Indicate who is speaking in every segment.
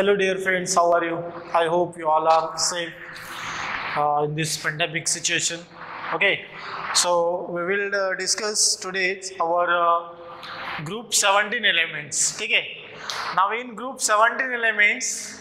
Speaker 1: Hello, dear friends. How are you? I hope you all are safe in this pandemic situation. Okay, so we will discuss today our group 17 elements. Okay, now in group 17 elements,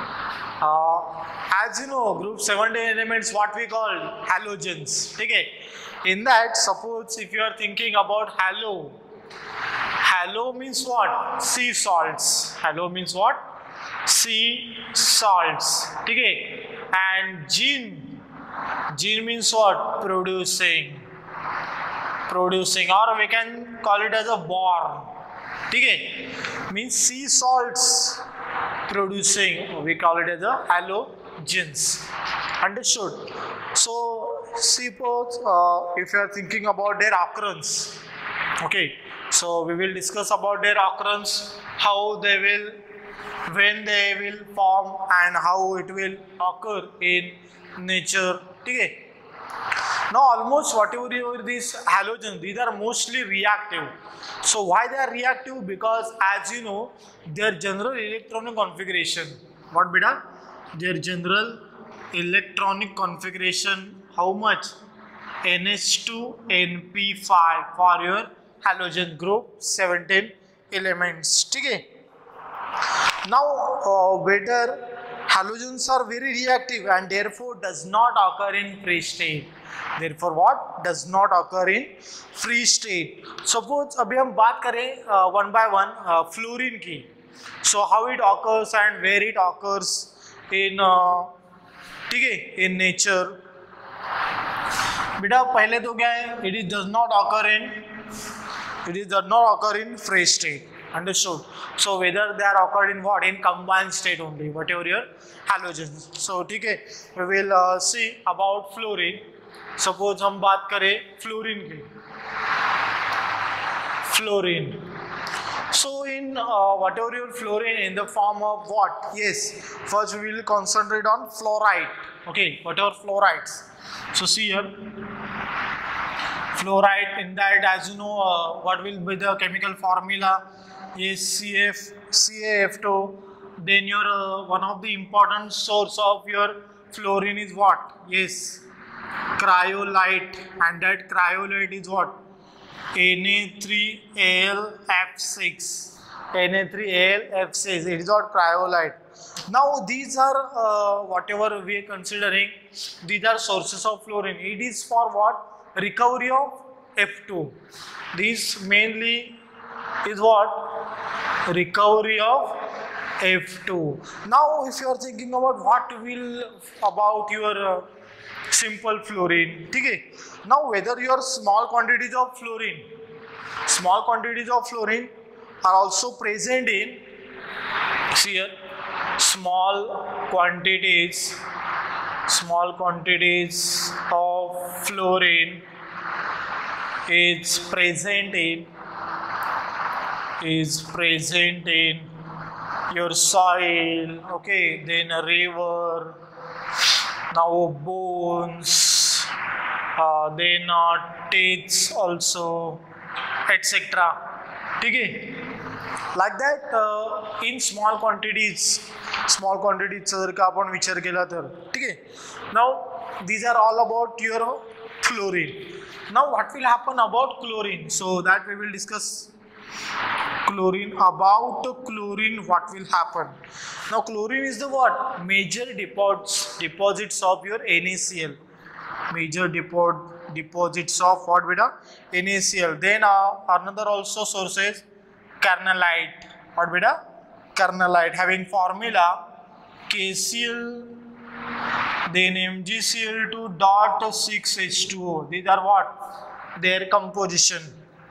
Speaker 1: as you know, group 17 elements what we call halogens. Okay, in that, suppose if you are thinking about halo. Halo means what? Sea salts. Halo means what? Sea salts. Okay. And gene. Gene means what? Producing. Producing. Or we can call it as a born. Okay. Means sea salts producing. We call it as a halogens. Understood? So suppose if you are thinking about their occurrence. Okay. So we will discuss about their occurrence, how they will, when they will form, and how it will occur in nature. Okay. Now almost whatever these halogens, these are mostly reactive. So why they are reactive? Because as you know, their general electronic configuration. What beta? Their general electronic configuration. How much? NH2 NP5 for your halogen group 17 elements. Okay. Now better halogens are very reactive and therefore does not occur in free state. Therefore what? Does not occur in free state. Suppose अभी हम बात करें one by one fluorine की. So how it occurs and where it occurs in ठीक है in nature. बेटा पहले तो क्या है? It does not occur in free state. Understood? So whether they are occurred in what? In combined state only, whatever your halogens. So ठीक है, we will see about fluorine. Suppose हम बात करें fluorine की. Fluorine. So in whatever your fluorine in the form of what? Yes. First we will concentrate on fluoride. Okay. Whatever fluorides. So see here. Fluoride, in that, as you know, what will be the chemical formula is CaF2. Then your one of the important source of your fluorine is what? Yes, cryolite, and that cryolite is what? Na3AlF6. Na3AlF6. It is what? Cryolite. Now these are whatever we are considering. These are sources of fluorine. It is for what? Recovery of F2. This mainly is what? Recovery of F2. Now if you are thinking about what will about your simple fluorine, okay? Now whether your small quantities of fluorine are also present in, see here, small quantities of fluorine is present in your soil, okay, then a river, now bones, then teeth also, etc. Okay? Like that in small quantities जर का आपण विचार केला तर ठीक आहे. Now these are all about your fluorine. Now what will happen about chlorine? So that we will discuss chlorine. About chlorine, what will happen? Now chlorine is the what? Major deposits of your NaCl. Major deposits of what beta? NaCl. Then another also sources kernelite. What beta? Kernelite, having formula KCl, then MgCl2.6H2O. These are what? Their composition.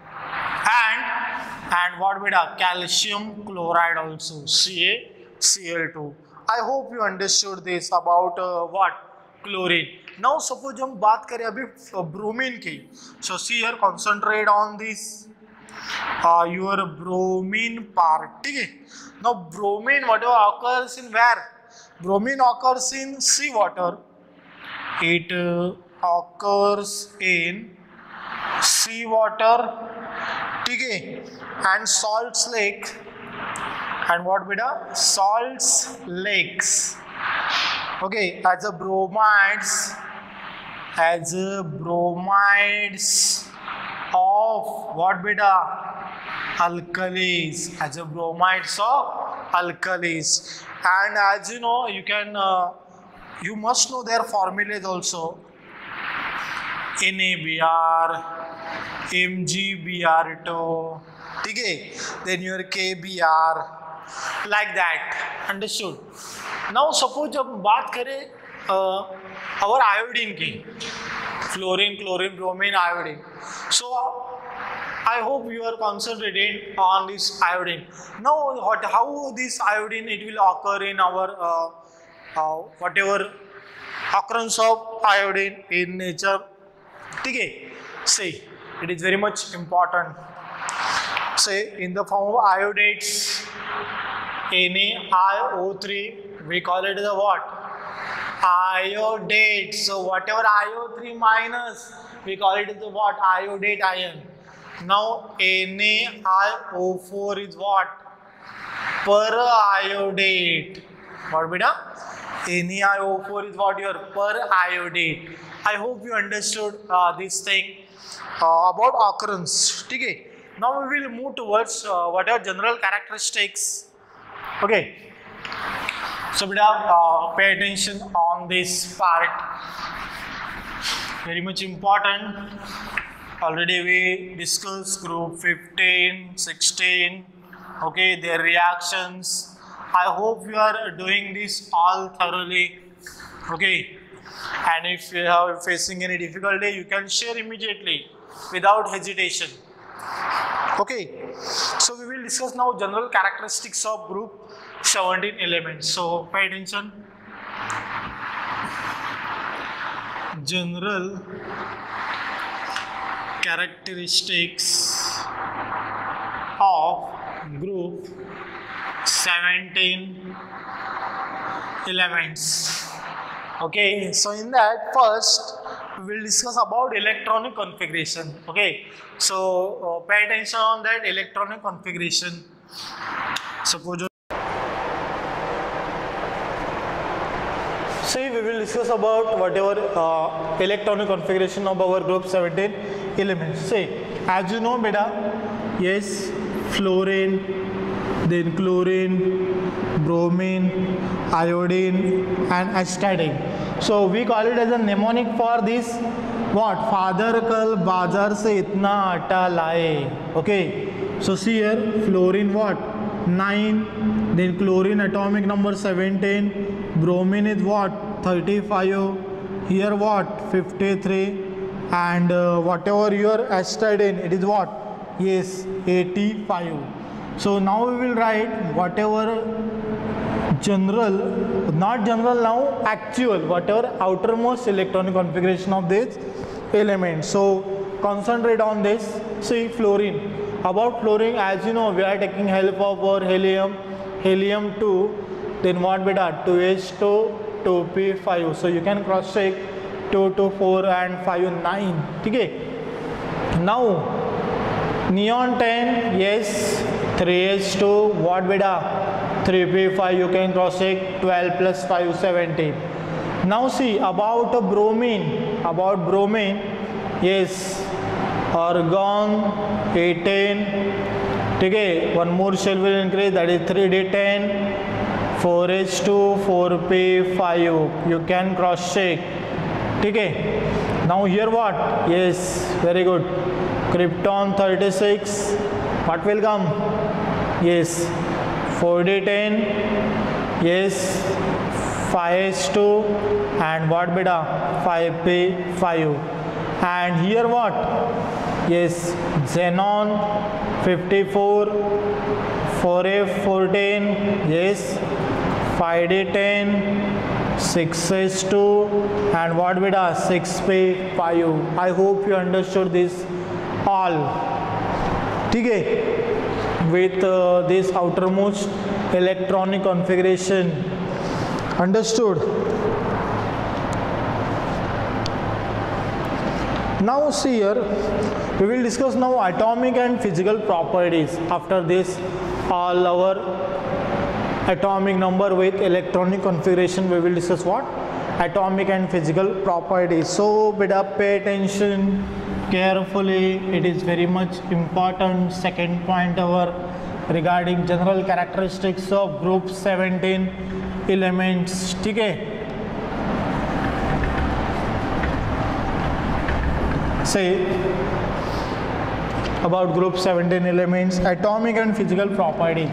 Speaker 1: And what beta? Calcium chloride also, CaCl2. I hope you understood this about what? Chlorine. Now suppose हम बात करें अभी bromine की. So see here, concentrate on this your bromine part. ठीक है. Now bromine whatever occurs in where? Bromine occurs in seawater. It occurs in seawater. ठीक है. And salts lake And what beta? Salts lakes. Okay, as a bromides of what beta? Alkalis, as a bromides of alkalis. And as you know, you can you must know their formulas also. NaBr, MgBr2, okay? Then your KBr, like that. Understood? Now suppose जब बात करें our iodine की, fluorine, chlorine, bromine, iodine. So I hope you are concentrated on this iodine. Now how this iodine it will occur in our whatever occurrence of iodine in nature. Okay, see, it is very much important. Say in the form of iodates, NaIO3, we call it the what? Iodate. So whatever IO3 minus, we call it the what? Iodate ion. Now NaIO4 is what? Periodate. What beta? NaIO4 is what? Your periodate. I hope you understood this thing about occurrence. Okay. Now we will move towards what are general characteristics. Okay. So beta, pay attention on this part. Very much important. Already we discussed group 15, 16. Okay, their reactions. I hope you are doing this all thoroughly. Okay. And if you are facing any difficulty, you can share immediately without hesitation. Okay, so we will discuss now general characteristics of group 17 elements. So pay attention. General characteristics of group 17 elements. Okay, so in that first we will discuss about electronic configuration. Okay, so pay attention on that electronic configuration. Suppose see, we will discuss about whatever electronic configuration of our group 17 elements. See, as you know beta, yes, fluorine, then chlorine, bromine, iodine and astatine. So we call it as a mnemonic for this what? Father kal bazar se itna atta laye. Okay, so see here, fluorine what? 9, then chlorine atomic number 17, bromine is what? 35, here what? 53, and whatever your astatine, it is what? Yes, 85. So now we will write whatever general, not general now, actual, whatever outermost electronic configuration of this element. So concentrate on this. See, fluorine. About fluorine, as you know, we are taking help of our helium, helium 2, then what beta? 2H2, 2P5. So you can cross check 2 to 4 and 5 9. Okay. Now neon 10, yes, 3H2, what beta? 3P5, you can cross check 12 plus 5 17. Now see about bromine, yes, argon 18. Okay, one more shell will increase, that is 3D10, 4H2, 4P5, you can cross check. Okay, now here what? Yes, very good. Krypton 36, what will come? Yes, 4D10, yes, 5H2 and what beta? 5P5. And here what? Yes, xenon 54, 4F14, yes, 5D10, 6H2 and what beta? 6P5. I hope you understood this all. Okay, with this outermost electronic configuration. Understood? Now see here, we will discuss now atomic and physical properties. After this, all our atomic number with electronic configuration. We will discuss what? Atomic and physical properties. So beta, pay attention carefully, it is very much important. Second point over regarding general characteristics of group 17 elements. ठीक है, say about group 17 elements, atomic and physical properties.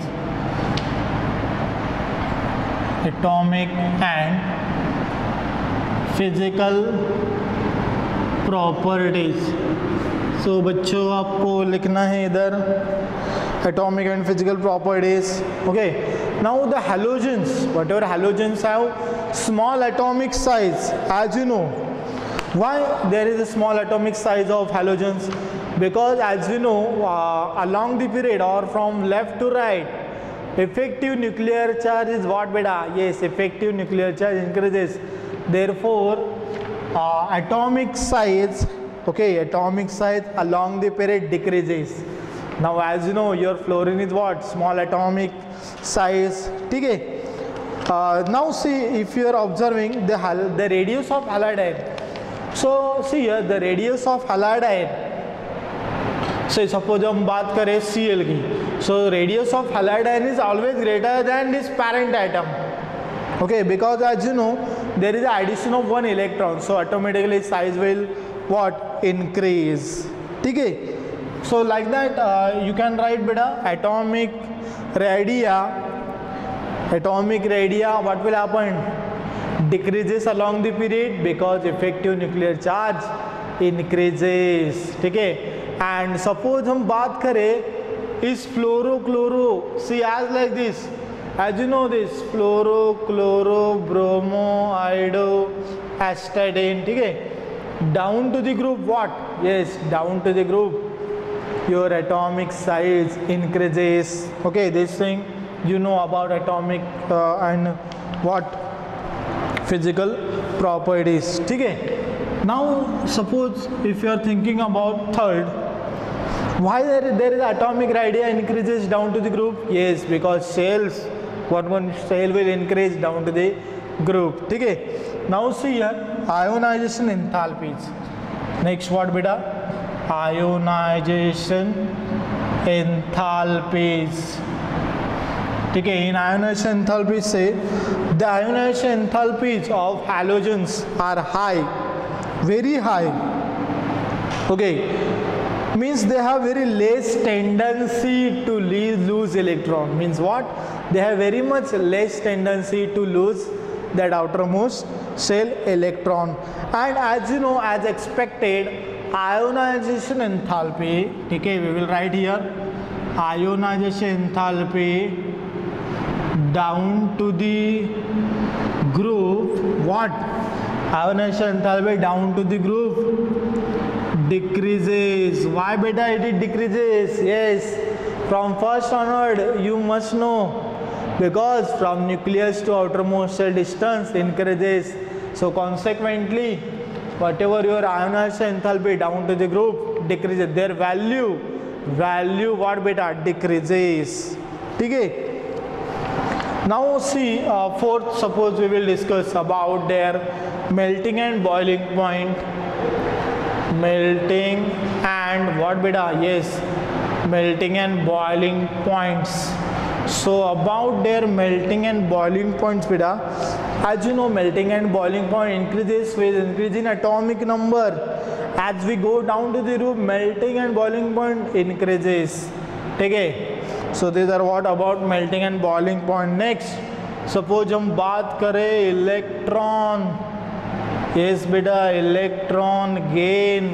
Speaker 1: Atomic and physical properties. So बच्चों आपको लिखना है इधर atomic and physical properties. Okay, now the halogens, whatever halogens have small atomic size, as you know. Why there is a small atomic size of halogens? Because as we know, along the period or from left to right, effective nuclear charge is what beta? Yes, effective nuclear charge increases. Therefore, atomic size, okay, atomic size along the period decreases. Now as you know, your fluorine is what? Small atomic size. Okay. Now see, if you are observing the radius of halide. So see here, the radius of halide. So suppose हम बात करें Cl की, so radius of halide is always greater than this parent atom. Okay, because as you know, there is addition of one electron, so automatically size will what? Increase. Okay. So like that, you can write beta atomic radii. What will happen? Decreases along the period because effective nuclear charge increases. Okay. And suppose हम बात करें इस fluoro, see as like this, as you know this fluoro, chloro, bromo, iodo, astadine. Okay. Down to the group what? Yes, down to the group your atomic size increases. Okay, this thing you know about atomic and what? Physical properties. Okay. Now suppose if you are thinking about third, why there is atomic radii increases down to the group? Yes, because shells, one shell will increase down to the group. Okay. Now see here, ionization enthalpies. Next what beta? Ionization enthalpies. Okay, in ionization enthalpies say the ionization enthalpies of halogens are high, very high. Okay, means they have very less tendency to lose electron. Means what? They have very much less tendency to lose that outermost shell electron. And as you know, as expected, ionization enthalpy, okay, we will write here ionization enthalpy down to the group, what? Ionization enthalpy down to the group decreases. Why beta it decreases? Yes, from first onward you must know, because from nucleus to outermost shell distance increases. So consequently, whatever your ionization enthalpy down to the group decreases, their value what beta? Decreases. Okay. Now see fourth, suppose we will discuss about their melting and boiling point. Melting and what beta? Yes, melting and boiling points. So about their melting and boiling points beta, as you know, melting and boiling point increases with increase in atomic number. As we go down to the group, melting and boiling point increases. Okay. So these are what about melting and boiling point. Next, suppose हम बात करें electron. Yes बेटा, electron gain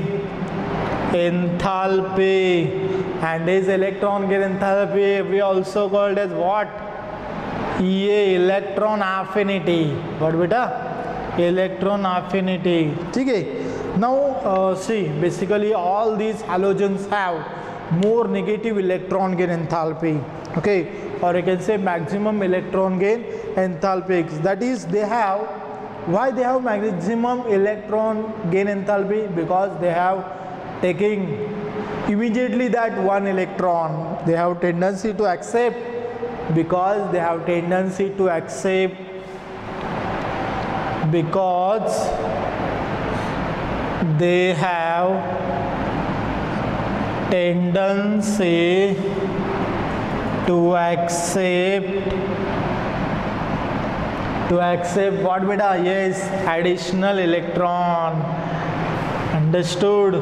Speaker 1: enthalpy, and this electron gain enthalpy we also called as what? ये electron affinity. What बेटा? Electron affinity. ठीक है. Now see, basically all these halogens have more negative electron gain enthalpy. Okay, or you can say maximum electron gain enthalpy. That is, they have, why they have maximum electron gain enthalpy? Because they have taking immediately that one electron. They have tendency to accept Because they have tendency to accept, because they have tendency to accept what beta? Yes, additional electron. Understood?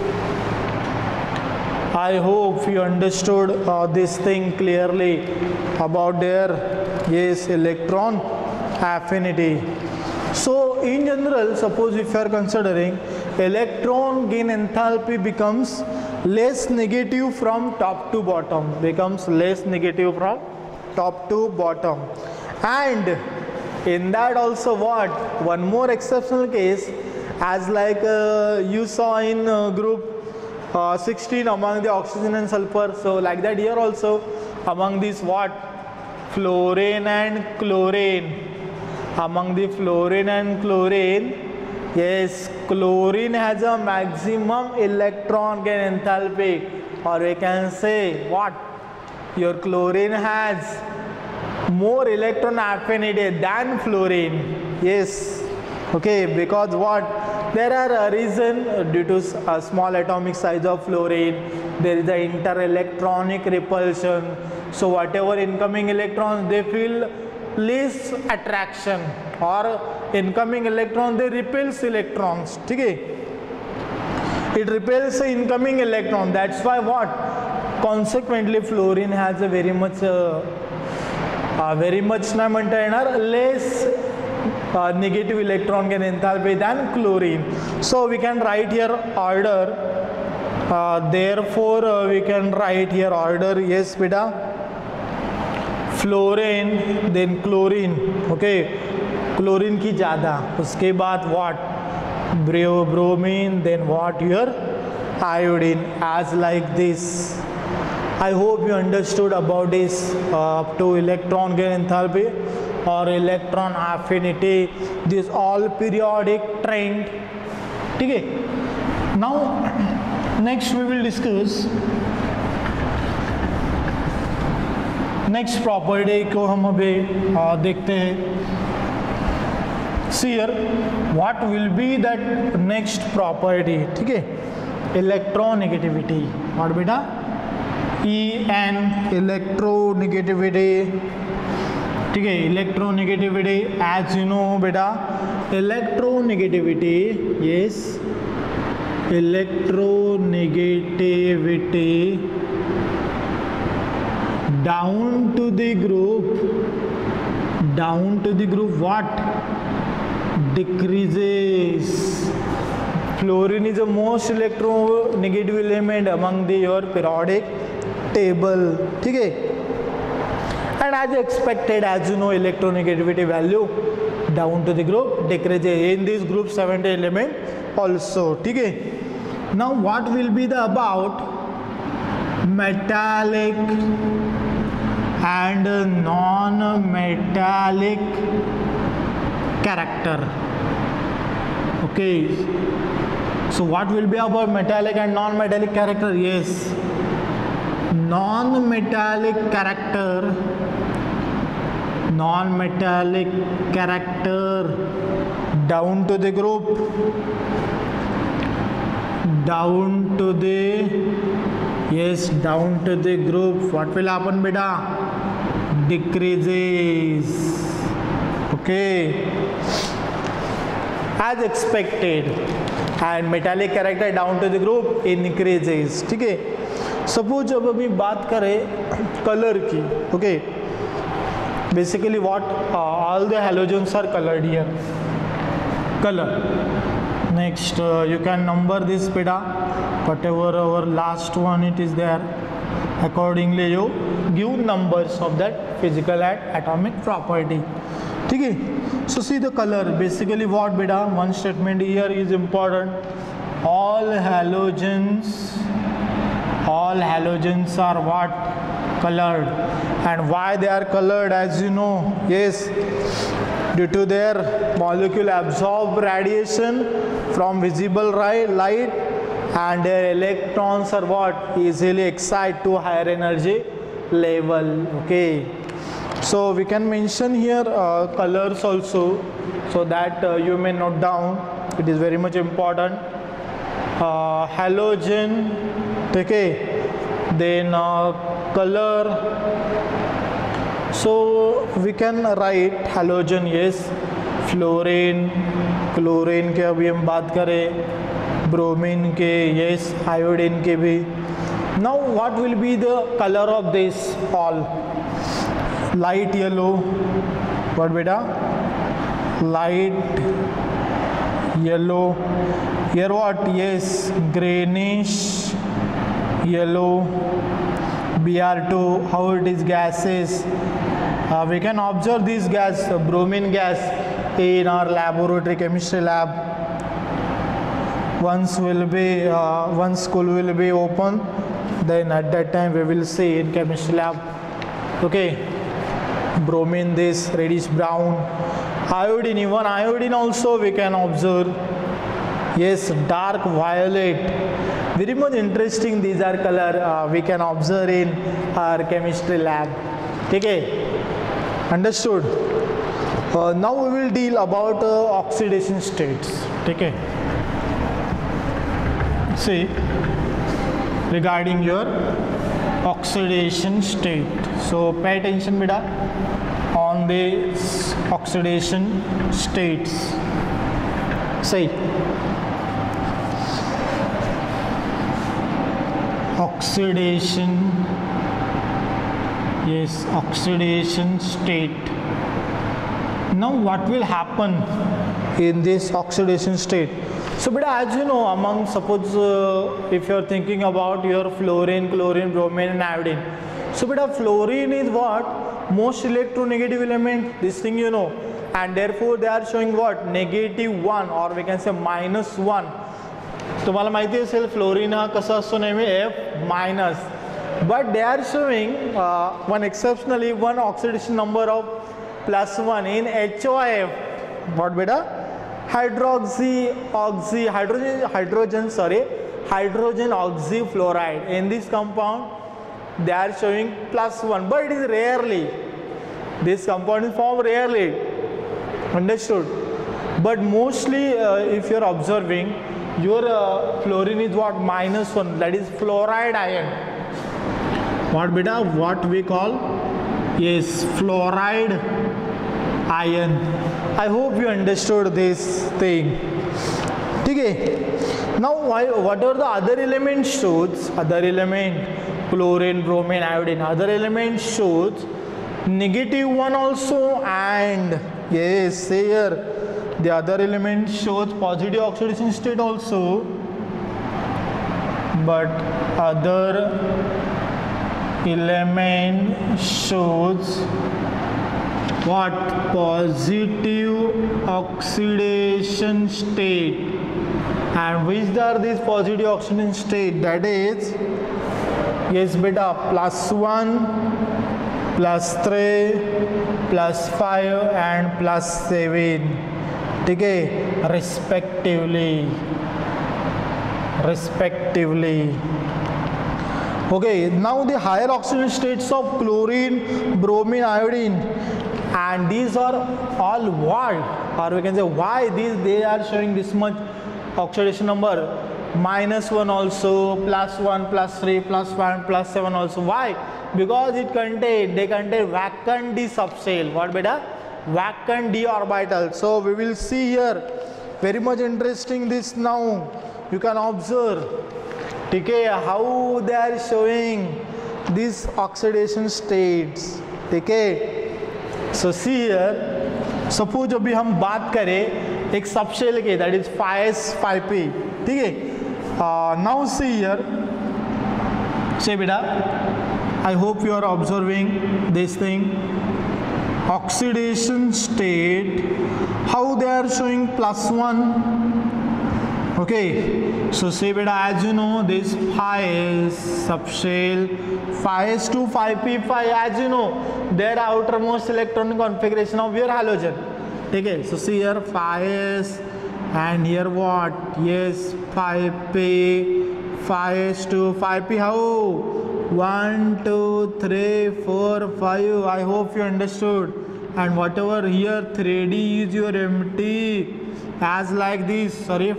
Speaker 1: I hope you understood this thing clearly about their, yes, electron affinity. So in general, suppose if you are considering electron gain enthalpy becomes less negative from top to bottom, and in that also what, one more exceptional case, as like you saw in group 16 among the oxygen and sulfur. So like that here also among these what, fluorine and chlorine. Among the fluorine and chlorine, yes, chlorine has a maximum electron gain enthalpy, or we can say what, your chlorine has more electron affinity than fluorine. Yes, okay, because what, there are a reason, due to a small atomic size of fluorine, there is a interelectronic repulsion. So whatever incoming electrons, they feel less attraction, or incoming electron, they repels electrons. Okay, it repels the incoming electron. That's why what, consequently fluorine has a very much नाही म्हणता येणार, less negative electron gain enthalpy than chlorine. So we can write here order, therefore we can write here order, yes beta, fluorine then chlorine. Okay, chlorine की ज़्यादा, उसके बाद what, bromine, then what, your iodine, as like this. I hope you understood about this up to electron gain enthalpy or electron affinity, this all periodic trend. ठीक है. Now next we will discuss next property को हम अभी देखते हैं. See here what will be that next property. ठीक है, electronegativity. What बेटा, EN, इलेक्ट्रोनेगेटिविटी. ठीक है, इलेक्ट्रोनेगेटिविटी एज यू नो बेटा, electronegativity, yes, electronegativity down to the group what, decreases. Fluorine is the most electronegative element among the your periodic table. ठीक है, and as expected, as you know, electronegativity value down to the group decreases in this group 70 element also. ठीक है. Now what will be the about metallic and non-metallic character. Okay, so what will be about metallic and non-metallic character? Yes, non-metallic character down to the group, down to the group, what will happen beta, decreases. Okay, as expected, and metallic character down to the group increases. ठीक है. Suppose जब अभी बात करें colour की, okay, basically what, all the halogens are coloured here, colour. Next you can number this beta, whatever our last one it is there, accordingly you give numbers of that physical and atomic property. ठीक है. So see the color, basically what beta, one statement here is important, all halogens are what, colored. And why they are colored, as you know, yes, due to their molecule absorb radiation from visible light, and their electrons are what, easily excite to higher energy level. Okay, So we can mention here colors also, so that you may note down. It is very much important. Halogen, okay, then color. So we can write halogen, yes, fluorine, chlorine के अभी हम बात करें, bromine के, yes, iodine के भी. Now what will be the color of this all? Light yellow. What beta? Light yellow. Here what? Yes, greenish yellow. Br2, how it is gases. We can observe this gas, bromine gas, in our laboratory, chemistry lab. Once school will be open, then at that time we will see in chemistry lab. Okay, bromine, this reddish brown. Iodine, even iodine also we can observe. Yes, dark violet. Very much interesting. These are color we can observe in our chemistry lab. Okay. Understood. Now we will deal about oxidation states. Okay. See, regarding your oxidation state. So pay attention, beta, on the oxidation states. See, oxidation. Yes, oxidation state. Now what will happen in this oxidation state? So beta, as you know, among, suppose if you are thinking about your fluorine, chlorine, bromine and iodine. So beta, fluorine is what? Most electronegative element, this thing you know, and therefore they are showing what? -1, or we can say -1. तुम्हाला माहिती असेल fluorine हा कसा असतो नेहमी F-. But they are showing one exceptionally one oxidation number of +1 in HOF. What beta? Hydrogen oxyfluoride. In this compound they are showing +1, but it is rarely. This compound is formed rarely. Understood? But mostly if you are observing, your fluorine is what? -1, that is fluoride ion. What beta? What we call? Yes, fluoride ion. I hope you understood this thing. Okay. Now what are the other elements shows? Other element, chlorine, bromine, iodine. Other elements shows -1 also, and yes, here the other element shows positive oxidation state also, but other element shows what? Positive oxidation state. And which are these positive oxidation state? That is, yes beta, +1, +3, +5 and +7. Okay, respectively. Okay, now the higher oxidation states of chlorine, bromine, iodine, and these are all what? Or we can say why they are showing this much oxidation number? -1 also, +1, +3, +5, +7 also. Why? Because they contain vacant d subshell. What beta? Vacant d orbital. So we will see here, very much interesting this now. You can observe, okay, how they are showing these oxidation states. Okay, so see here, suppose अभी हम बात करें एक subshell के, that is 5s5p. ठीक है, now see here, say beta, I hope you are observing this thing. Oxidation state, how they are showing +1. Okay, so say beta, as you know, this 5s subshell, 5s to 5p5, as you know, their outermost electronic configuration of your halogen. Okay, so see here 5s, and here what? Yes, 5p, 5s to 5p. How?
Speaker 2: 1 2 3 4 5. I hope you understood. And whatever here 3D is your empty, as like this. Sorry,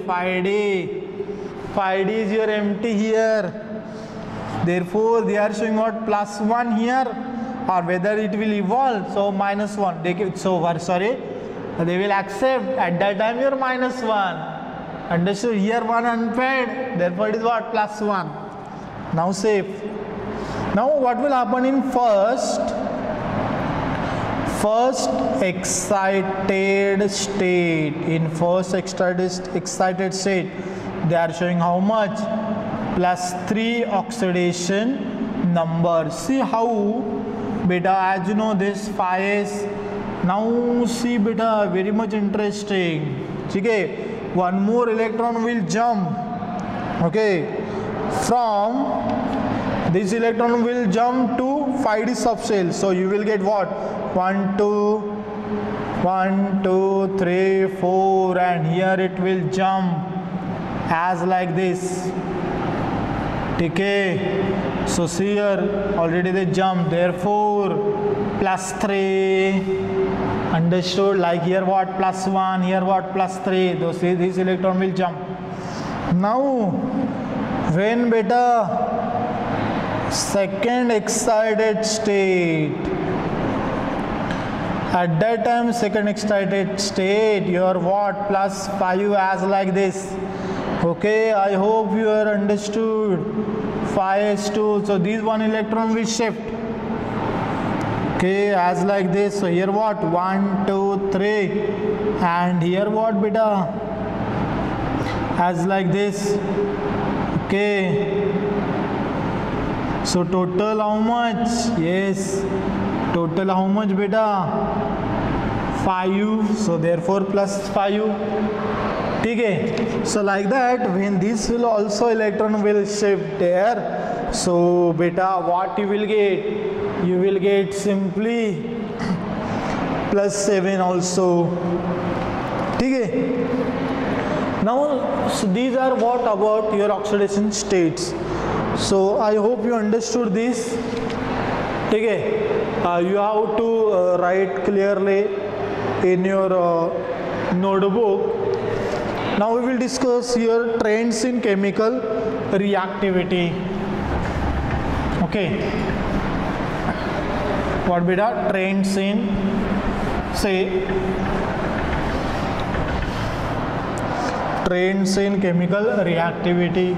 Speaker 2: 5D is your empty here. Therefore they are showing what +1 here, or whether it will evolve, so -1. They will accept at that time your -1. Understood? Here 1 unpaired, therefore it is what +1. Now safe. Now what will happen in first excited state? In first excited state, they are showing how much? +3 oxidation number. See how, beta, as you know this 5s. Now see beta, very much interesting. Okay, one more electron will jump. Okay, from this electron will jump to 5D subshell. So you will get what? 1 2 3 4, and here it will jump as like this. Okay, so see here already they jump, therefore +3. Understood? Like here what +1, here what +3. So see this electron will jump. Now when beta second excited state, at that time second excited state, your what +5 as like this. Okay, I hope you are understood. 5s2, so this one electron will shift. Okay, as like this. So here what 1 2 3, and here what beta, as like this. Okay, so total how much? Yes, total how much beta? 5. So therefore +5. Okay, so like that, when this will also electron will shift there, so beta what you will get? You will get simply +7 also. Okay, now so these are what about your oxidation states. So I hope you understood this. Okay, you have to write clearly in your notebook. Now we will discuss here trends in chemical reactivity. Okay, what beta? Trends in, say, trends in chemical reactivity.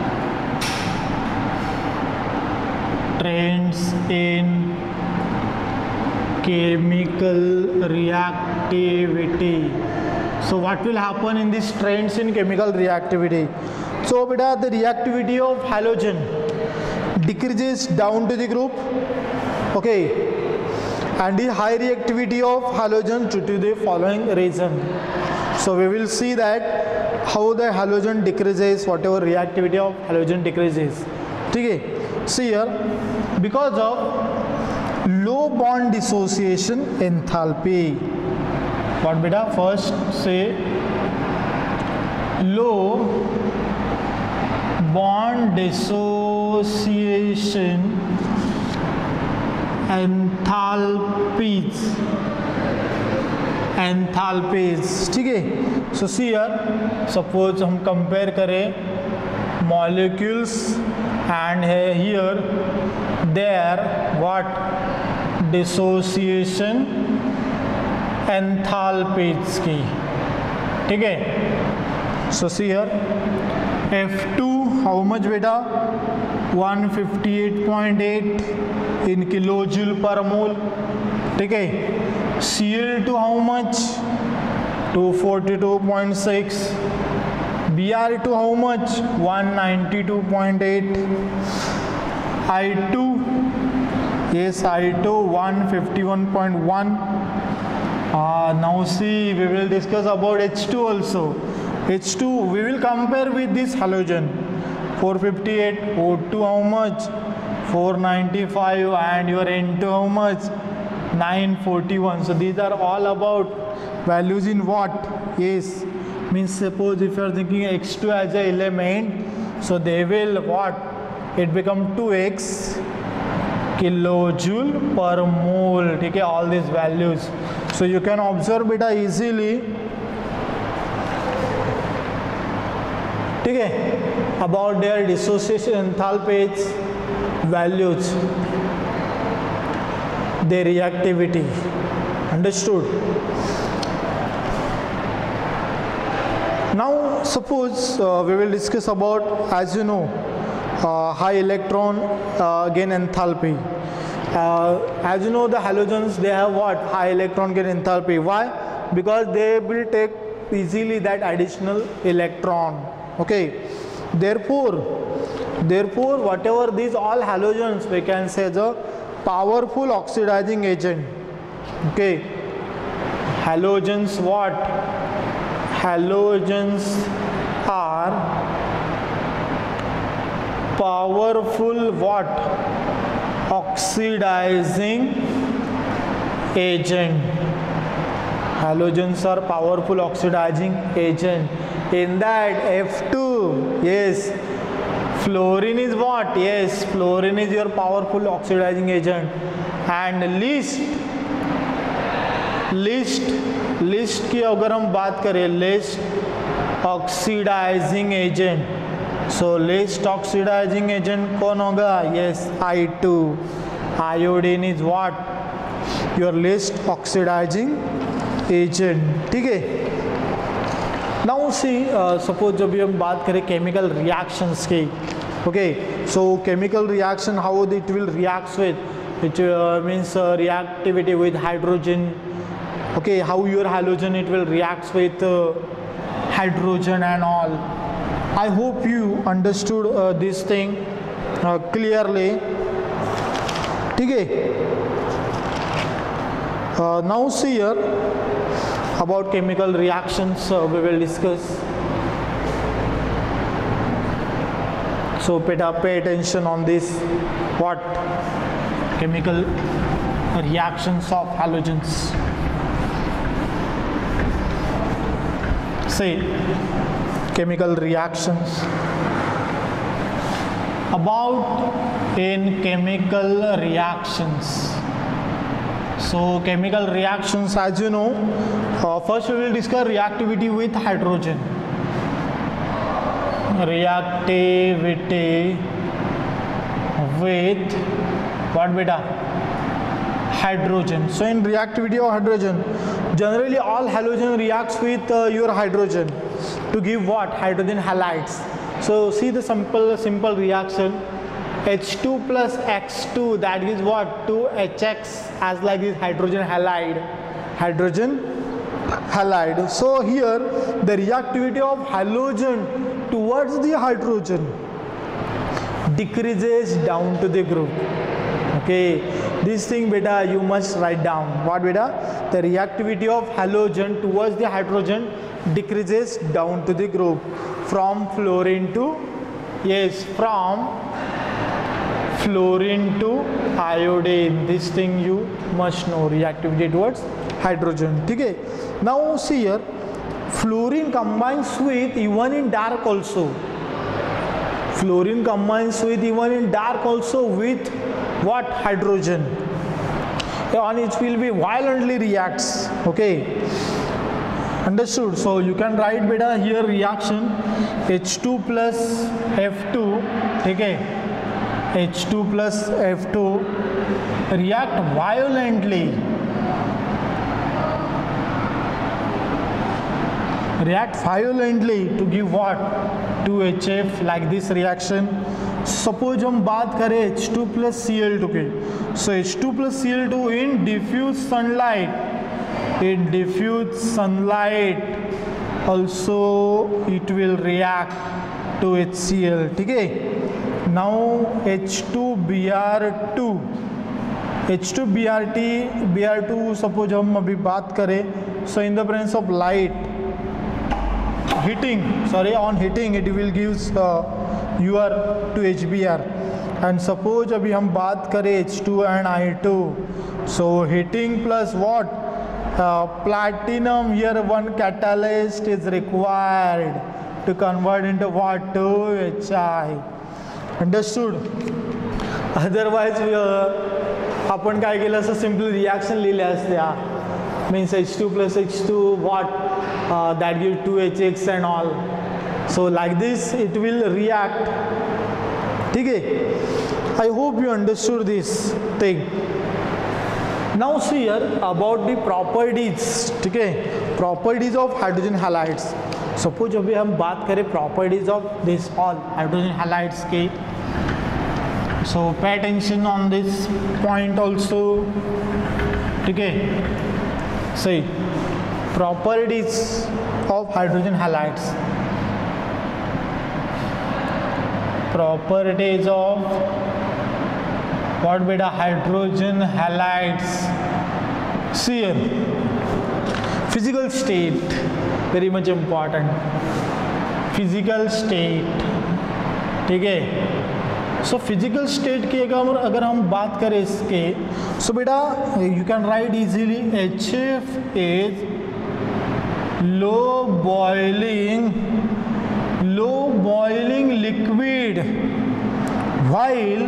Speaker 2: Trends in chemical reactivity. So what will happen in these trends in chemical reactivity? So beta, the reactivity of halogen decreases down to the group. Okay, and the high reactivity of halogen due to the following reason. So we will see that how the halogen decreases, whatever reactivity of halogen decreases. Okay, see here, because of low bond dissociation enthalpy. What beta? First say low bond dissociation enthalpies. ठीक है? So see here, suppose हम compare करें molecules and here there what dissociation enthalpies की. ठीक है? So see here, F2 how much beta? 158.8 in kilojoule per mole. ठीक है? Cl2 how much? 242.6. Br2 how much? 192.8. I2, yes, I2 151.1. Now see, we will discuss about H2 also. H2 we will compare with this halogen. 458. O2 how much? 495. And your N2 how much? 941. So these are all about values in what? Yes, means suppose if you are thinking X2 as an element, so they will what? it become 2x kilojoule per mole. ठीक है, all these values. So you can observe beta easily. ठीक है, about their dissociation enthalpies values, their reactivity. Understood? Now suppose we will discuss about, as you know, high electron gain enthalpy. As you know, the halogens, they have what? High electron gain enthalpy. Why? Because they will take easily that additional electron. Okay, therefore whatever these all halogens, we can say the powerful oxidizing agent. Okay, halogens, what? Halogens are powerful what? Oxidizing agent. Halogens are powerful oxidizing agent. In that F2, yes, fluorine is what? Yes, fluorine is your powerful oxidizing agent. And least की अगर हम बात करें, least oxidizing agent, so least oxidizing agent कौन होगा? Yes, I2. Iodine is what? Your least oxidizing agent. ठीक है, now see suppose जब भी हम बात करें केमिकल रिएक्शंस की, okay, so chemical reaction how it will react with, it means reactivity with hydrogen. Okay, how your halogen it will react with hydrogen and all. I hope you understood this thing clearly. ठीक है, now see here about chemical reactions we will discuss. So pay attention on this, what? Chemical reactions of halogens. Say chemical reactions. About in chemical reactions, so chemical reactions, as you know, first we will discuss reactivity with hydrogen. Reactivity with what beta? Hydrogen. So in reactivity of hydrogen, generally all halogen reacts with your hydrogen to give what? Hydrogen halides. So see the simple reaction, H2 plus X2, that is what? 2HX as like this hydrogen halide. So here the reactivity of halogen towards the hydrogen decreases down to the group. Okay, this thing beta you must write down. What beta? The reactivity of halogen towards the hydrogen decreases down to the group from fluorine to, yes, from fluorine to iodine. This thing you must know, reactivity towards hydrogen. Okay, now see here, fluorine combines with even in dark also. Fluorine combines with even in dark also with what? Hydrogen, and it will be violently reacts. Okay, understood? So you can write beta here reaction H2 plus F2. Okay, H2 plus F2 react violently. React violently to give what? 2HF, like this reaction. Suppose हम बात करें H2 plus Cl2 की, so H2 plus Cl2 in diffuse sunlight also it will react to HCl. ठीक है, now H2Br2 suppose हम अभी बात करें, so in the presence of light, on hitting it will gives your 2HBr. and suppose अभी हम बात करें H2 and I2, so heating plus what? Platinum, here one catalyst is required to convert into what? 2Hi. Understood. Otherwise आपण काय केलं असं simply reaction लिहिल्या असत्या. Means H2 plus H2 what that gives 2HX and all. So like this it will react. ठीक है. I hope you understood this thing. Now see here about the properties. ठीक है, properties of hydrogen halides. Suppose अभी हम बात करें properties of this all hydrogen halides के. So pay attention on this point also. ठीक है. See properties of hydrogen halides. Properties of what beta hydrogen halides. See here, physical state very much important. Physical state. ठीक है. So physical state की अगर हम बात करें इसके, सो बेटा you can write easily HF is low boiling liquid while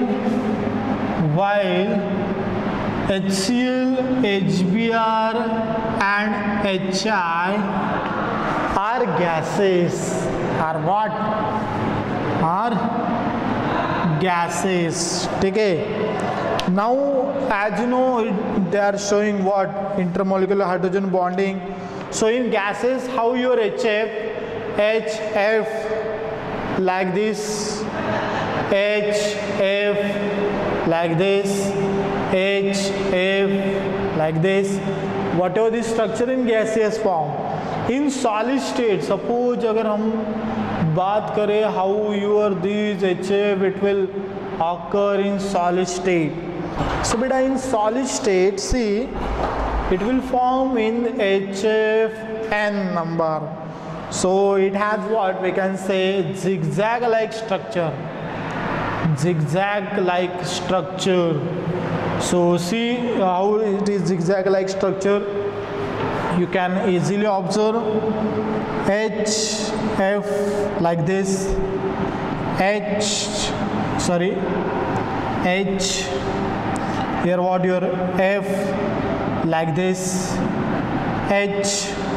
Speaker 2: HCl, HBr and HI are gases. Are what? Are gases. ठीक है. Now as you know they are showing what intermolecular hydrogen bonding. So in gases how your HF like this, HF like this, HF like this, whatever the structure in gaseous form. In solid state suppose अगर हम बात करें how your these HF it will occur in solid state. So beta in solid state see it will form in HFN number. So it has what we can say zigzag like structure. So see how it is zigzag like structure. You can easily observe HF like this, H here what your F like this, H,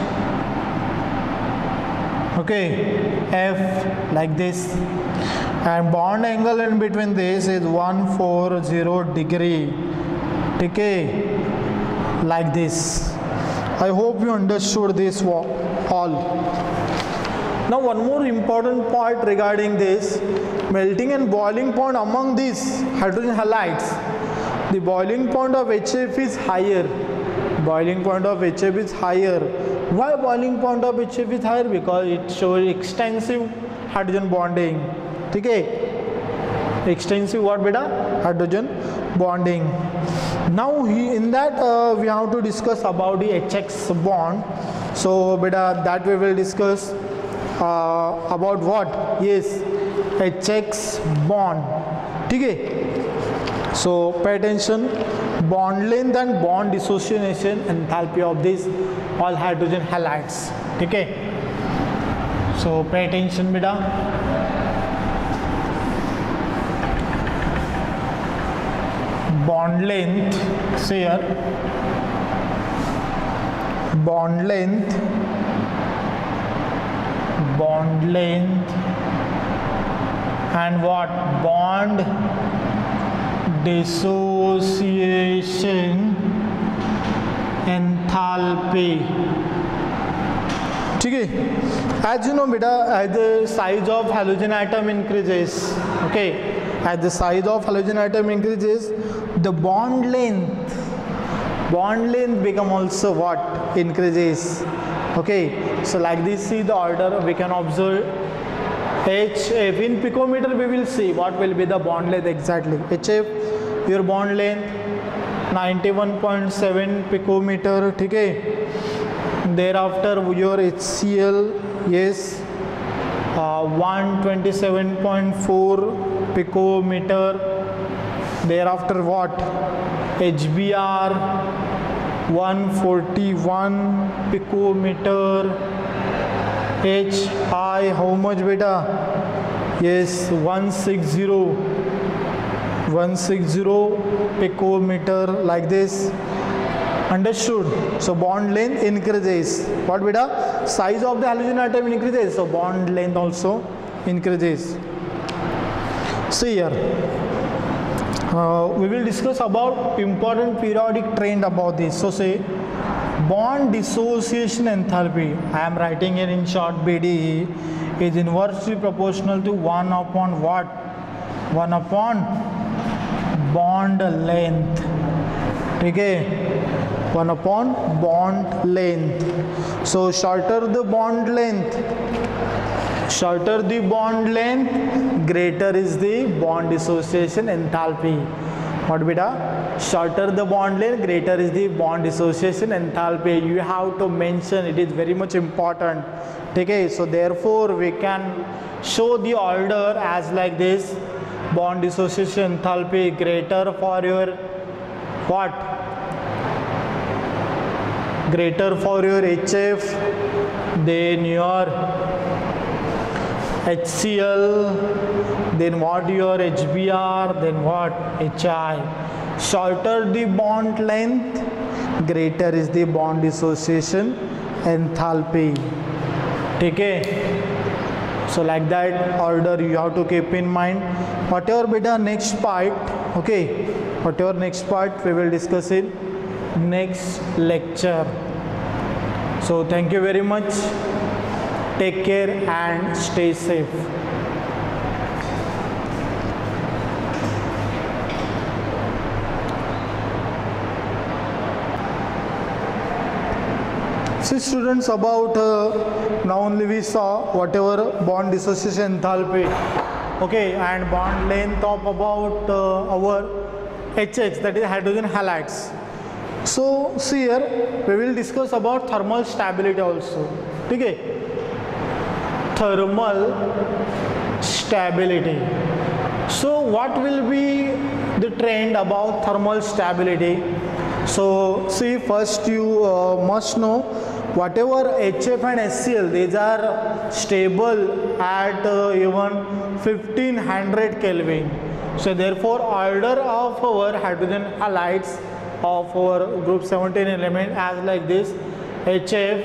Speaker 2: okay, F like this, and bond angle in between this is 140 degree. Okay, like this. I hope you understood this all. Now one more important part regarding this melting and boiling point among these hydrogen halides. The boiling point of HF is higher. Boiling point of HF is higher. Why boiling point of HF is higher? Because it shows extensive hydrogen bonding. Okay, extensive what beta? Hydrogen bonding. Now in that we have to discuss about the HX bond. So beta that we will discuss about what? Yes, HX bond. Okay. So pay attention. Bond length and bond dissociation enthalpy of these all hydrogen halides. Okay. So pay attention beta. Bond length, see here, bond length and what? Bond dissociation enthalpy. ठीक है. As you know beta, as the size of halogen atom increases, okay, as the size of halogen atom increases, the bond length become also what? Increases. Okay, so like this, see the order we can observe. HF in picometer we will see what will be the bond length exactly. HF your bond length 91.7 picometer. ठीक है. Thereafter your HCl, yes, 127.4 picometer. Thereafter what? HBr 141 picometer. HI how much beta? Yes, 160 picometer, like this. Understood? So bond length increases. What beta? Size of the halogen atom increases, so bond length also increases. See here, we will discuss about important periodic trend about this. So say bond dissociation enthalpy, I am writing it in short, BD, is inversely proportional to 1 upon what? 1 upon bond length. Okay, 1 upon bond length. So shorter the bond length, greater is the bond dissociation enthalpy. What beta? Shorter the bond length, greater is the bond dissociation enthalpy. You have to mention, it is very much important. Okay, so therefore we can show the order as like this: bond dissociation enthalpy greater for your what? Greater for your HF, then your HCl, then what your HBr, then what HI. Shorter the bond length, greater is the bond dissociation enthalpy. Okay, so like that order you have to keep in mind. Whatever beta next part, okay, whatever next part we will discuss in next lecture. So thank you very much. Take care and stay safe. See students, about now only we saw whatever bond dissociation enthalpy, okay, and bond length of about our HH, that is hydrogen halides. So see here, we will discuss about thermal stability also. Okay, thermal stability. So what will be the trend about thermal stability? So see, first you must know whatever HF and HCl, these are stable at even 1500 Kelvin. So therefore order of our hydrogen halides of our group 17 element as like this: HF,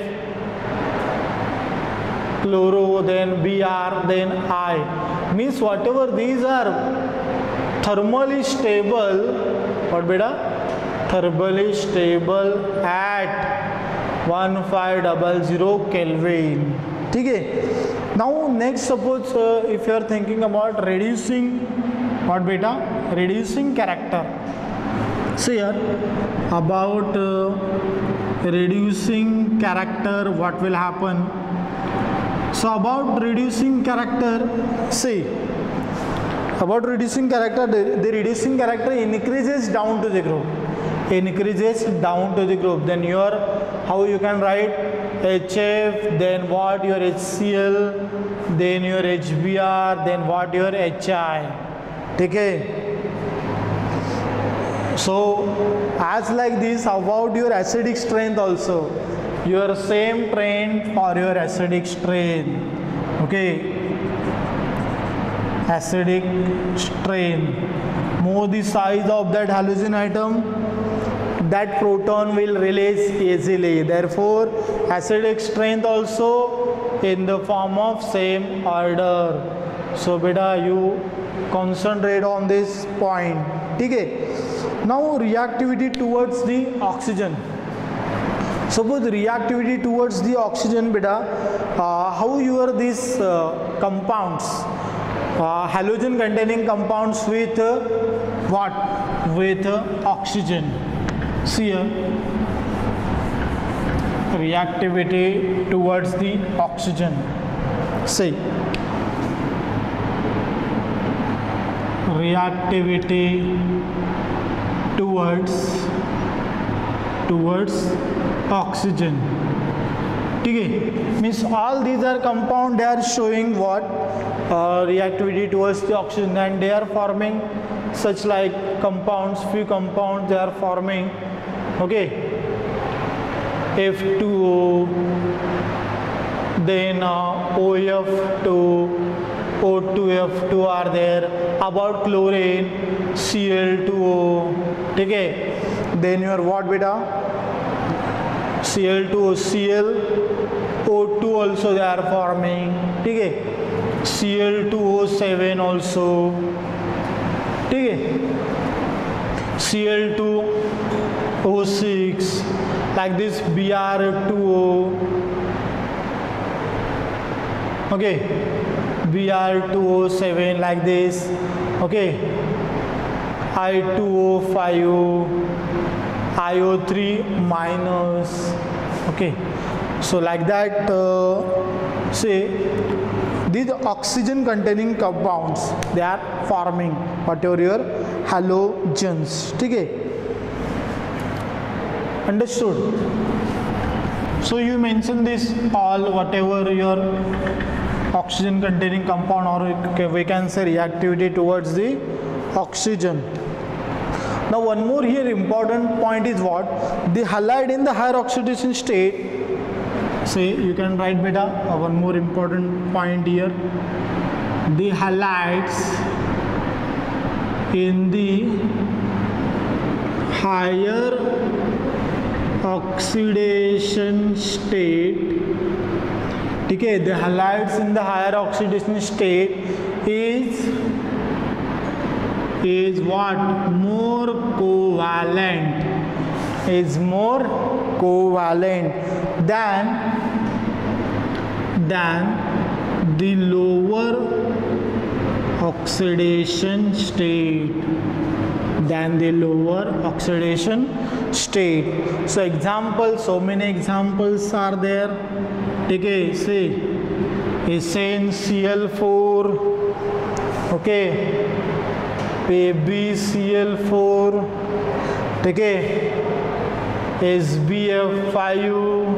Speaker 2: chloro, then Br, then I. Means whatever these are thermally stable, what beta? Thermally stable at 1500 Kelvin. Okay. Now next, suppose if you are thinking about reducing what beta? Reducing character. See here, about reducing character, what will happen? So about reducing character, see, about reducing character, the reducing character increases down to the group. Increases down to the group. Then your, how you can write HF, then what your HCl, then your HBr, then what your HI. Okay. So as like this, about your acidic strength also, your same trend for your acidic strength. Okay, acidic strength. More the size of that halogen atom, that proton will release easily. Therefore acidic strength also in the form of same order. So beta, you concentrate on this point. Okay. Now reactivity towards the oxygen. Suppose reactivity towards the oxygen, beta, how your these compounds, halogen containing compounds with what? With oxygen. See here, reactivity towards the oxygen. See, reactivity towards oxygen. Okay, means all these are compound, they are showing what? Reactivity towards the oxygen, and they are forming such like compounds, few compounds they are forming. Okay, F2O, then OF2, O2F2 are there. About chlorine, Cl2O. Okay. Then your what beta? Cl2O, Cl, O2 also they are forming. Okay. Cl2O7 also. Okay. Cl2O6, like this Br2O. Okay, Br2O7 like this. Okay, I2O5, IO3 minus. Okay, so like that, say these oxygen containing compounds they are forming whatever your halogens. Okay, understood? So you mention this all whatever your oxygen containing compound, or we can say reactivity towards the oxygen. Now one more here important point is what? The halide in the higher oxidation state. Say you can write beta one more important point here. The halides in the higher oxidation state. Okay, the halides in the higher oxidation state is what? More covalent. Is more covalent than the lower oxidation state. Than the lower oxidation state. So examples, so many examples are there. Okay, say SnCl4, okay, PbCl4, okay, SbF5,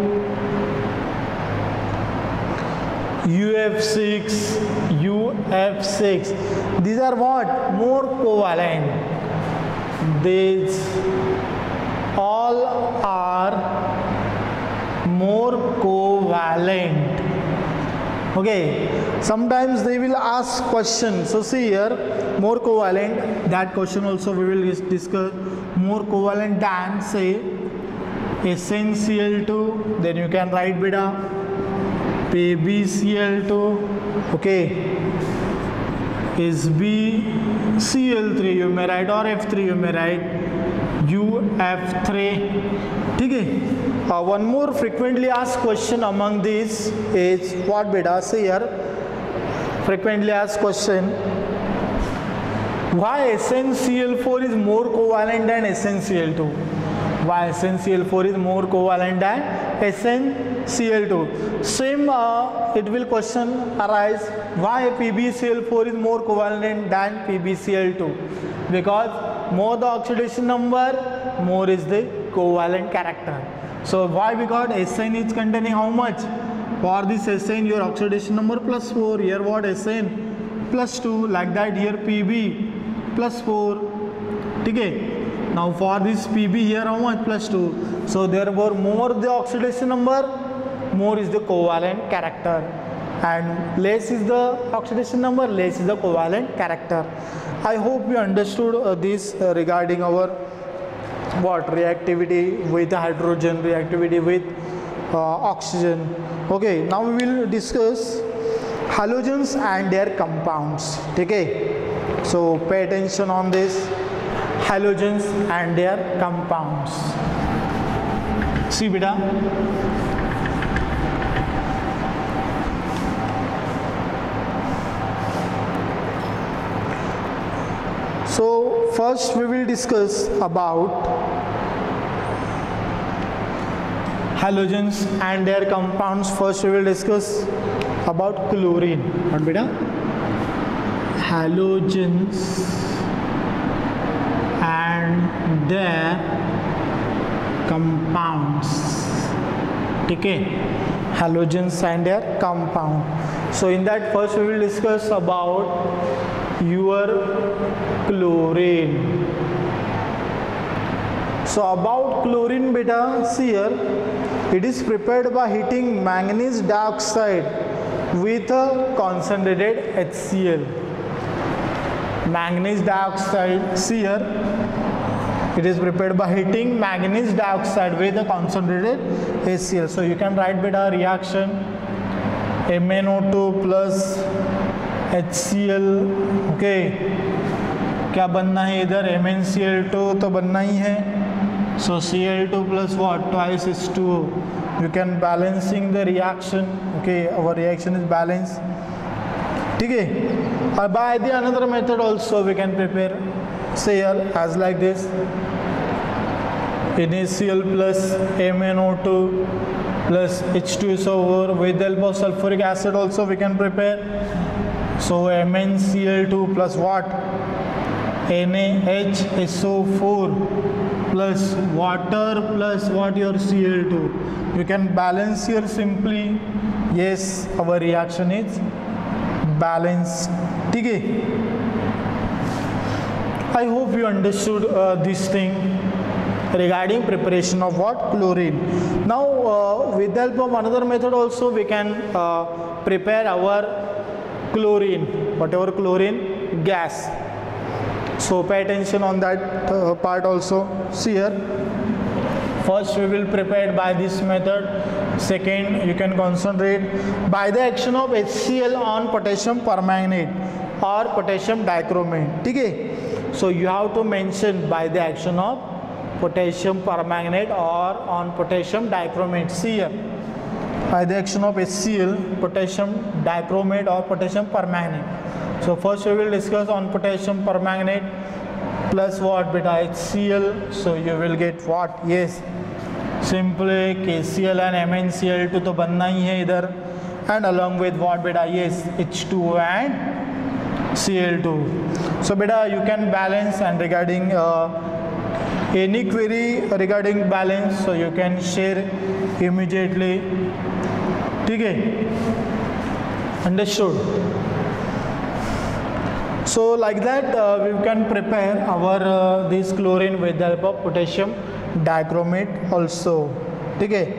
Speaker 2: UF6. These are what? More covalent. These all are more covalent. Okay, sometimes they will ask questions. So see here, more covalent, that question also we will discuss. More covalent than say SnCl2, then you can write beta PbCl2, okay, SbCl3 you may write, or F3 you may write, UF3. Okay. One more frequently asked question among these is what beta? See here, frequently asked question, why SnCl4 is more covalent than SnCl2? Why SnCl4 is more covalent than SnCl2? Same it will question arise, why PbCl4 is more covalent than PbCl2? Because more the oxidation number, more is the covalent character. So why? Because Sn is containing how much? For this Sn your oxidation number +4, here what? Sn +2, like that here Pb +4. Okay. Now for this Pb here how much? +2. So therefore more the oxidation number, more is the covalent character, and less is the oxidation number, less is the covalent character. I hope you understood this regarding our what? Reactivity with hydrogen, reactivity with oxygen. Okay, now we will discuss halogens and their compounds. Okay, so pay attention on this, halogens and their compounds. See beta, so first we will discuss about halogens and their compounds. First we will discuss about chlorine. What beta? Halogens and their compounds. Okay, halogens and their compound. So in that first we will discuss about your chlorine. So about chlorine beta, see here, it is prepared by heating manganese dioxide with a concentrated HCl. Manganese dioxide, see here, it is prepared by heating manganese dioxide with a concentrated HCl. So you can write beta reaction MnO2 plus HCl. Okay, क्या बनना है इधर, MnCl2 तो बनना ही है. So Cl2 plus what, twice H2O. You can balancing the reaction. Okay, our reaction is balanced. ठीक है. Or by the another method also we can prepare, say here as like this, NaCl plus MnO2 plus H2 is over. With the help of sulfuric acid also we can prepare. So MnCl2 plus what, NaHSO4 plus water plus what, your Cl2. You can balance here simply. Yes, our reaction is balanced. ठीक है. I hope you understood this thing regarding preparation of what, chlorine. Now with the help of another method also we can prepare our chlorine, whatever chlorine gas. So pay attention on that part also. See here, first we will prepare by this method. Second, you can concentrate by the action of HCl on potassium permanganate or potassium dichromate. ठीक है. So you have to mention by the action of potassium permanganate or on potassium dichromate. See here, by the action of HCl, potassium dichromate or potassium permanganate. So first we will discuss on potassium permanganate plus what, beta HCl. So you will get what, yes, simply KCl and MnCl2 तो बनना ही है इधर, and along with what, beta, yes, H2O and Cl2. So beta you can balance, and regarding any query regarding balance, so you can share immediately. ठीक है, understood. So like that we can prepare our this chlorine with the help of potassium dichromate also. ठीक है.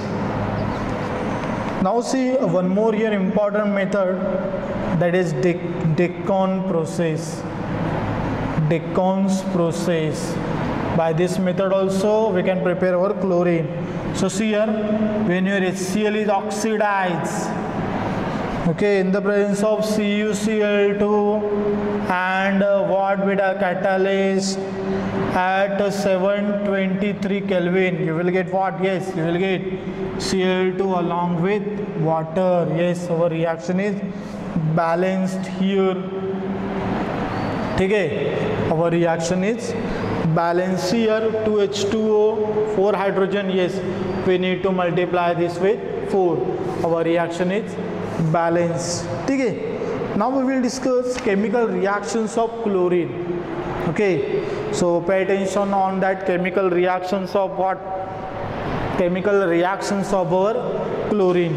Speaker 2: Now see one more here important method, that is Dickon process. Dickon's process. By this method also we can prepare our chlorine. So see here, when your HCl is oxidized, okay, in the presence of CuCl2 and what, beta, catalyst at 723 Kelvin, you will get what, yes, you will get Cl2 along with water. Yes, our reaction is balanced here. ठीक है, our reaction is balanced here. 2H2O, 4 hydrogen, yes, we need to multiply this with 4. Our reaction is balanced. ठीक है. Now we will discuss chemical reactions of chlorine. Okay, so pay attention on that chemical reactions of what, chemical reactions of our chlorine.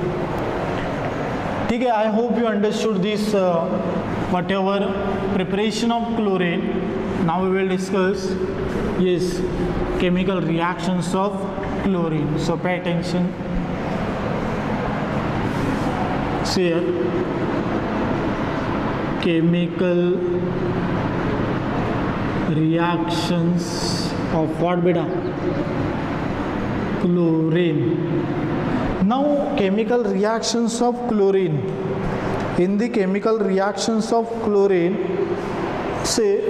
Speaker 2: ठीक है. I hope you understood this whatever preparation of chlorine. Now we will discuss, yes, chemical reactions of chlorine. So pay attention. See here, chemical reactions of what, beta, chlorine. Now chemical reactions of chlorine. In the chemical reactions of chlorine, say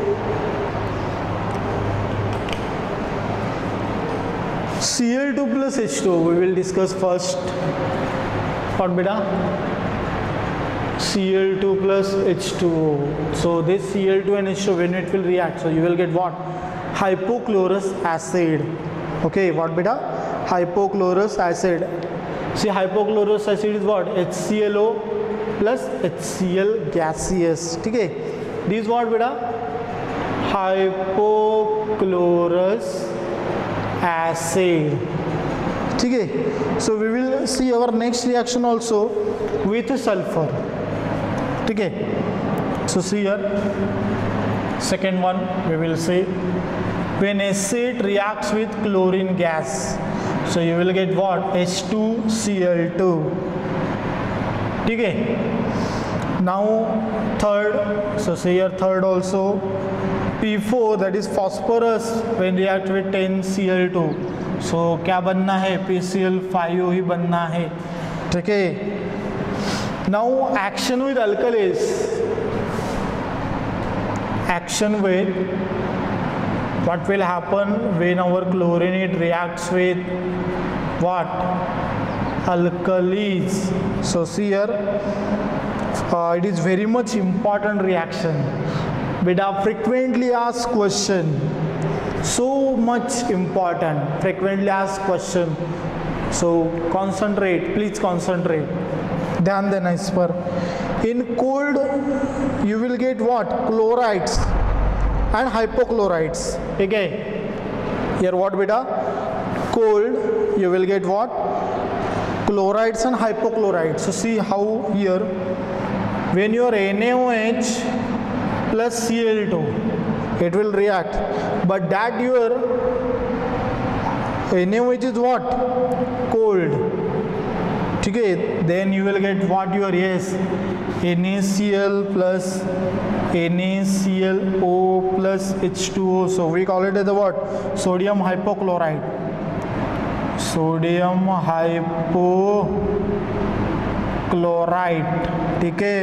Speaker 2: Cl2 plus H2O we will discuss first. What, beta, Cl2 plus H2O. So this Cl2 and H2O, when it will react, so you will get what, hypochlorous acid. Okay, what, beta, hypochlorous acid. See, hypochlorous acid is what, HClO plus HCl gaseous. ठीक है. This what, beta, hypochlorous acid. ठीक है. So we will see our next reaction also with sulfur. ठीक है. So see here, second one we will see, when acid reacts with chlorine gas, so you will get what, H2Cl2. ठीक है. Now third, so say here third also, P4 that is phosphorus when react with 10Cl2, so क्या बनना है, PCl5O ही बनना है. ठीक है. Now action with alkalis, action with what will happen when our chlorinate reacts with what, alkalis. So see here, it is very much important reaction. Beta frequently asked question, so much important, frequently asked question. So concentrate, please concentrate. ध्यान देना इस पर. In cold you will get what, chlorides and hypochlorites. ठीक है. Here what beta, cold you will get what, chlorides and hypochlorites. So see how here, when your NaOH plus Cl2, it will react, but that your NaOH is what, cold. ठीक है. Then you will get what, your yes, NaCl plus NaClO plus H2O. So we call it as the what, sodium hypochlorite. Sodium hypochlorite. ठीक है.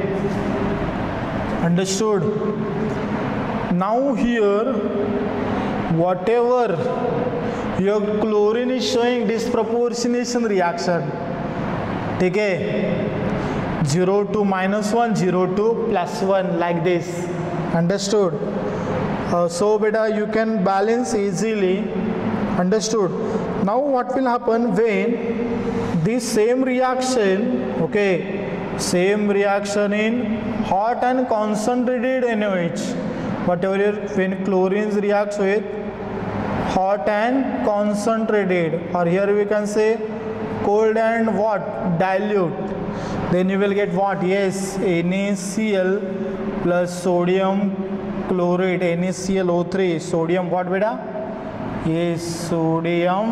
Speaker 2: Understood. Now here whatever your chlorine is showing disproportionation reaction. ठीक है. 0 to -1, 0 to +1, like this. Understood. So beta you can balance easily. Understood. Now what will happen when this same reaction, okay, same reaction in hot and concentrated NaOH, whatever when chlorines reacts with hot and concentrated, or here we can say cold and what, dilute, then you will get what, yes, NaCl plus sodium chlorate, NaClO3, sodium what beta, yes, sodium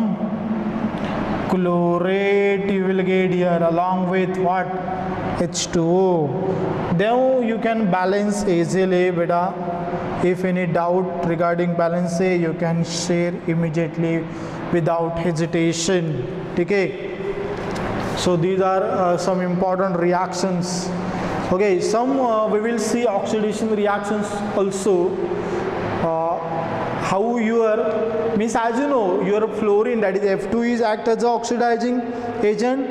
Speaker 2: chlorate you will get here along with what, H2O. Then you can balance easily beta. If any doubt regarding balance, you can share immediately without hesitation. ठीक है. So these are some important reactions. Okay, some we will see oxidation reactions also. How your means, as you know, your fluorine, that is F2, is act as an oxidizing agent.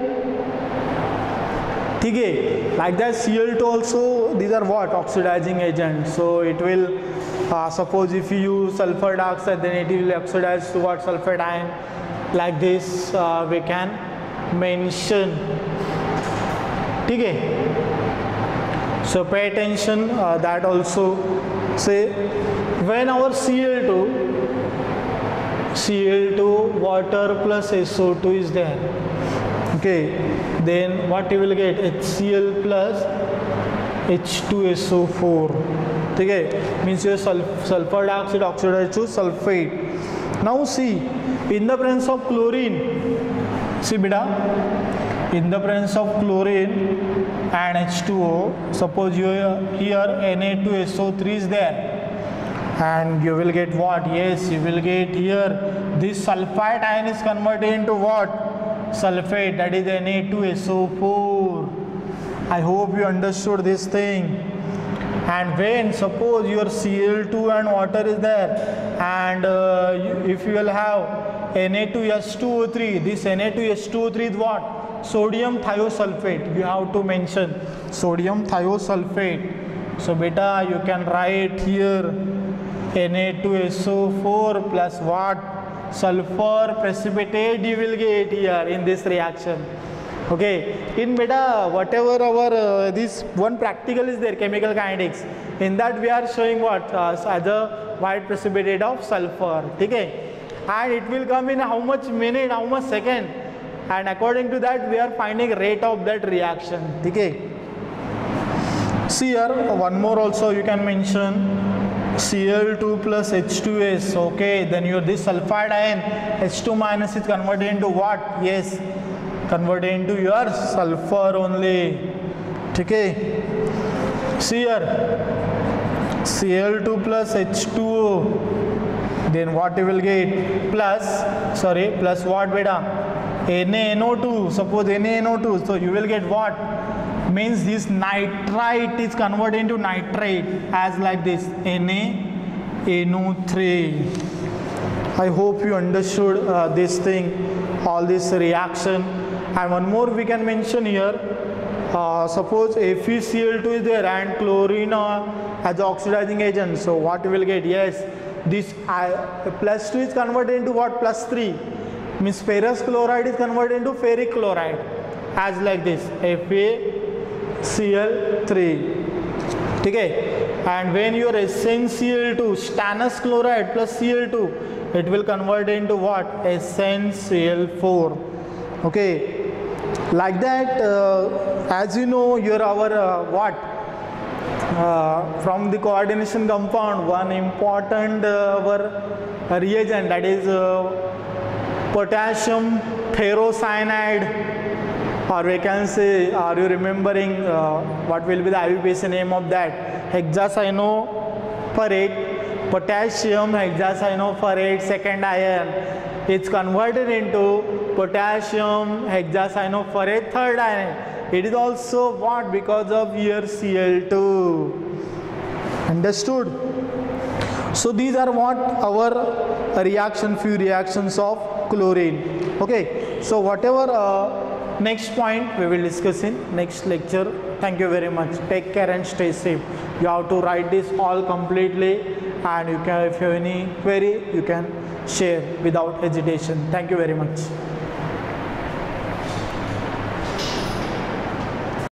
Speaker 2: ठीक है. Like that Cl2 also, these are what, oxidizing agents. So it will suppose if you use sulfur dioxide, then it will oxidize to what, sulfate ion. Like this we can mention. ठीक है. So pay attention that also. Say when our Cl2 water plus SO2 is there, okay, then what you will get, HCl plus H2SO4. ठीक है. Means your sulfur dioxide oxidized to sulfate. Now see, in the presence of chlorine, see beta, in the presence of chlorine and H2O, suppose you here Na2SO3 is there, and you will get what, yes, you will get here this sulfite ion is converted into what, sulfate, that is Na2SO4. I hope you understood this thing. And when suppose your Cl2 and water is there, and if you will have Na2H2O3, this Na2H2O3 is what, sodium thiosulfate. You have to mention sodium thiosulfate. So beta you can write here Na2SO4 plus what, sulfur precipitate you will get here in this reaction. Okay, in beta whatever our this one practical is there, chemical kinetics, in that we are showing what, as a white precipitate of sulfur. Okay, and it will come in how much minute, how much second, and according to that we are finding rate of that reaction. Okay, see here one more also you can mention, Cl2 plus H2S. Okay, then your this sulfide ion H2 minus is converted into what, yes, convert into your sulfur only. Okay. See here, Cl2 plus H2O. Then what you will get? Plus what beta? NaNO2. Suppose NaNO2. So you will get what? Means this nitrite is converted into nitrate as like this NaNO3. I hope you understood this thing, all this reaction. And one more we can mention here. Suppose FeCl2 is there and chlorine as oxidizing agent. So what you will get? Yes, this plus 2 is converted into what? Plus 3. Means ferrous chloride is converted into ferric chloride as like this FeCl3. Okay. And when your SnCl2 stannous chloride plus Cl2, it will convert into what? SnCl4. Okay. Like that, as you know, our from the coordination compound, one important reagent, that is potassium ferrocyanide, or we can say, are you remembering what will be the IUPAC name of that? Hexacyanoferrate, potassium hexacyanoferrate second ion. It's converted into potassium hexacyanoferrate third ion. It is also what? Because of your Cl2. Understood? So these are what our few reactions of chlorine. Okay. So whatever next point we will discuss in next lecture. Thank you very much. Take care and stay safe. You have to write this all completely, and you can, if you have any query, you can share without hesitation. Thank you very much.